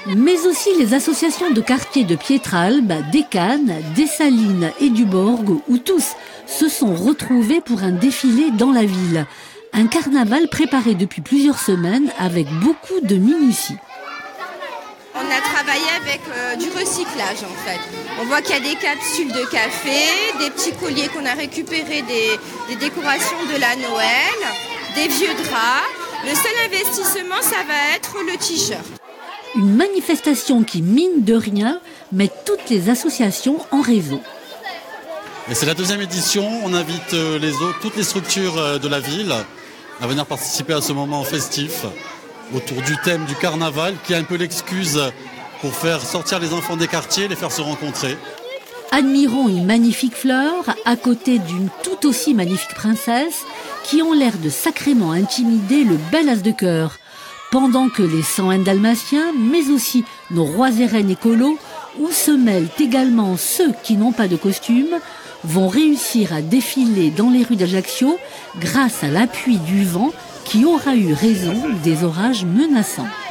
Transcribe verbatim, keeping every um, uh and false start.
Mais aussi les associations de quartier de Pietralbe, d'Écannes, Dessalines et du Borg, où tous se sont retrouvés pour un défilé dans la ville. Un carnaval préparé depuis plusieurs semaines avec beaucoup de minutie. On a travaillé avec euh, du recyclage en fait. On voit qu'il y a des capsules de café, des petits colliers qu'on a récupérés des, des décorations de la Noël, des vieux draps. Le seul investissement, ça va être le t-shirt. Une manifestation qui, mine de rien, met toutes les associations en réseau. Et c'est la deuxième édition. On invite les autres, toutes les structures de la ville à venir participer à ce moment festif autour du thème du carnaval, qui est un peu l'excuse pour faire sortir les enfants des quartiers, les faire se rencontrer. Admirons une magnifique fleur à côté d'une tout aussi magnifique princesse qui ont l'air de sacrément intimider le bel as de cœur. Pendant que les cent un dalmatiens, mais aussi nos rois et reines écolos, où se mêlent également ceux qui n'ont pas de costume, vont réussir à défiler dans les rues d'Ajaccio grâce à l'appui du vent qui aura eu raison des orages menaçants.